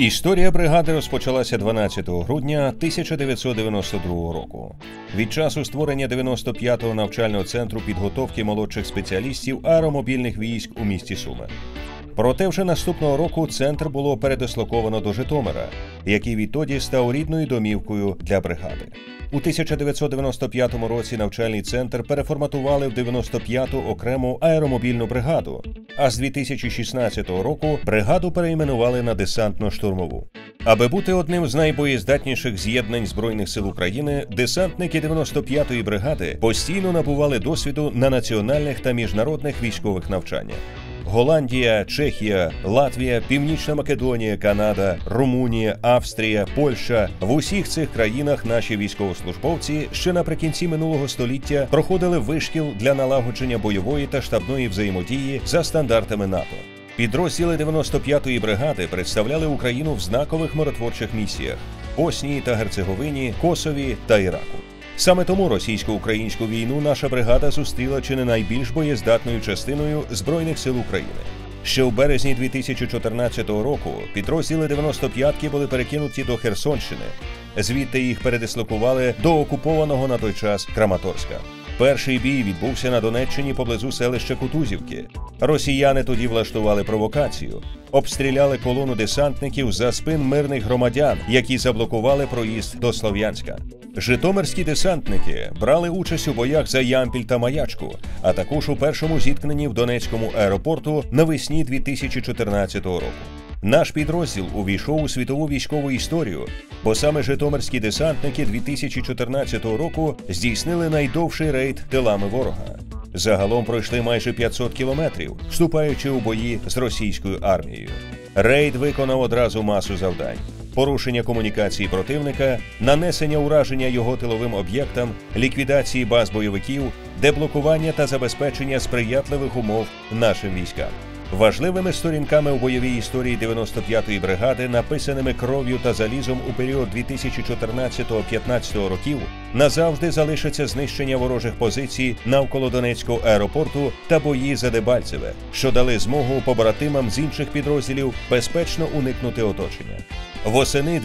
Історія бригади розпочалася 12 грудня 1992 року. Від часу створення 95-го навчального центру підготовки молодших спеціалістів аеромобільних військ у місті Суми. Проте вже наступного року центр було передислоковано до Житомира, який відтоді став рідною домівкою для бригади. У 1995 році навчальний центр переформатували в 95-ту окрему аеромобільну бригаду, а з 2016 року бригаду перейменували на десантно-штурмову. Аби бути одним з найбоєздатніших з'єднань Збройних сил України, десантники 95-ї бригади постійно набували досвіду на національних та міжнародних військових навчаннях. Голландія, Чехія, Латвія, Північна Македонія, Канада, Румунія, Австрія, Польща – в усіх цих країнах наші військовослужбовці ще наприкінці минулого століття проходили вишкіл для налагодження бойової та штабної взаємодії за стандартами НАТО. Підрозділи 95-ї бригади представляли Україну в знакових миротворчих місіях – Боснії та Герцеговині, Косові та Іраку. Саме тому російсько-українську війну наша бригада зустріла чи не найбільш боєздатною частиною Збройних сил України. Ще у березні 2014 року підрозділи 95-ки були перекинуті до Херсонщини. Звідти їх передислокували до окупованого на той час Краматорська. Перший бій відбувся на Донеччині поблизу селища Кутузівки. Росіяни тоді влаштували провокацію. Обстріляли колону десантників за спин мирних громадян, які заблокували проїзд до Слов'янська. Житомирські десантники брали участь у боях за Ямпіль та Маячку, а також у першому зіткненні в Донецькому аеропорту навесні 2014 року. Наш підрозділ увійшов у світову військову історію, бо саме житомирські десантники 2014 року здійснили найдовший рейд тилами ворога. Загалом пройшли майже 500 кілометрів, вступаючи у бої з російською армією. Рейд виконав одразу масу завдань: порушення комунікації противника, нанесення ураження його тиловим об'єктам, ліквідації баз бойовиків, деблокування та забезпечення сприятливих умов нашим військам. Важливими сторінками у бойовій історії 95-ї бригади, написаними кров'ю та залізом у період 2014-15 років, назавжди залишиться знищення ворожих позицій навколо Донецького аеропорту та бої за Дебальцеве, що дали змогу побратимам з інших підрозділів безпечно уникнути оточення. Восени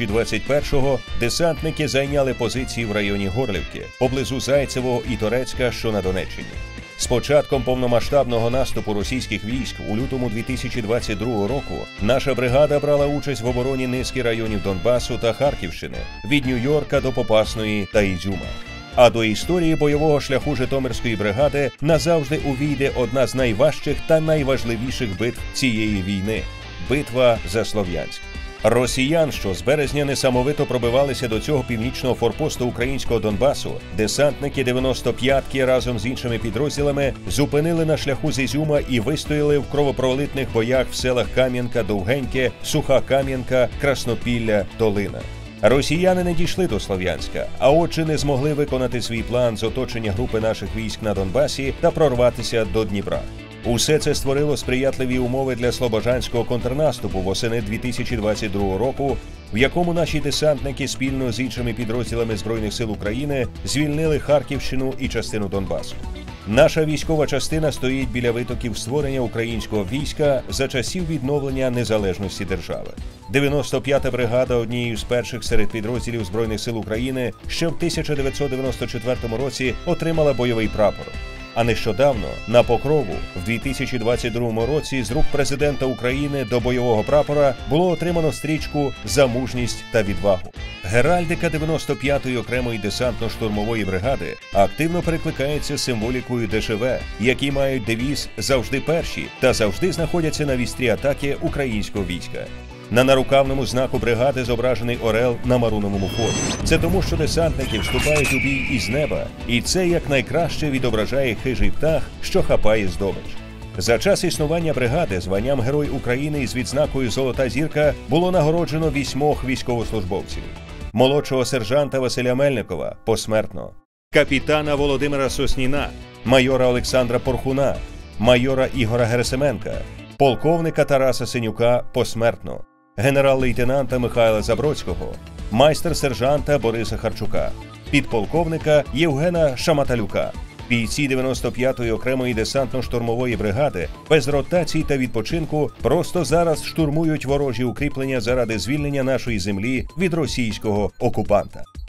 2021-го десантники зайняли позиції в районі Горлівки, поблизу Зайцевого і Торецька, що на Донеччині. З початком повномасштабного наступу російських військ у лютому 2022 року наша бригада брала участь в обороні низки районів Донбасу та Харківщини, від Нью-Йорка до Попасної та Ізюма. А до історії бойового шляху Житомирської бригади назавжди увійде одна з найважчих та найважливіших битв цієї війни – битва за Слов'янськ. Росіян, що з березня несамовито пробивалися до цього північного форпосту українського Донбасу, десантники 95-ки разом з іншими підрозділами зупинили на шляху з Ізюма і вистояли в кровопролитних боях в селах Кам'янка, Довгеньке, Суха Кам'янка, Краснопілля, Долина. Росіяни не дійшли до Слов'янська, а отже не змогли виконати свій план з оточення групи наших військ на Донбасі та прорватися до Дніпра. Усе це створило сприятливі умови для слобожанського контрнаступу восени 2022 року, в якому наші десантники спільно з іншими підрозділами Збройних сил України звільнили Харківщину і частину Донбасу. Наша військова частина стоїть біля витоків створення українського війська за часів відновлення незалежності держави. 95-та бригада однією з перших серед підрозділів Збройних сил України ще в 1994 році отримала бойовий прапор. А нещодавно, на Покрову, в 2022 році з рук президента України до бойового прапора було отримано стрічку «За мужність та відвагу». Геральдика 95-ї окремої десантно-штурмової бригади активно перекликається з символікою ДШВ, які мають девіз «Завжди перші» та завжди знаходяться на вістрі атаки українського війська. На нарукавному знаку бригади зображений орел на маруновому фоні. Це тому, що десантники вступають у бій із неба, і це якнайкраще відображає хижий птах, що хапає здобич. За час існування бригади званням Герой України із відзнакою «Золота зірка» було нагороджено 8 військовослужбовців. Молодшого сержанта Василя Мельникова – посмертно, капітана Володимира Сосніна, майора Олександра Порхуна, майора Ігора Герасименка, полковника Тараса Синюка – посмертно, генерал-лейтенанта Михайла Забродського, майстер-сержанта Бориса Харчука, підполковника Євгена Шаматалюка, Бійці 95-ї окремої десантно-штурмової бригади без ротацій та відпочинку просто зараз штурмують ворожі укріплення заради звільнення нашої землі від російського окупанта.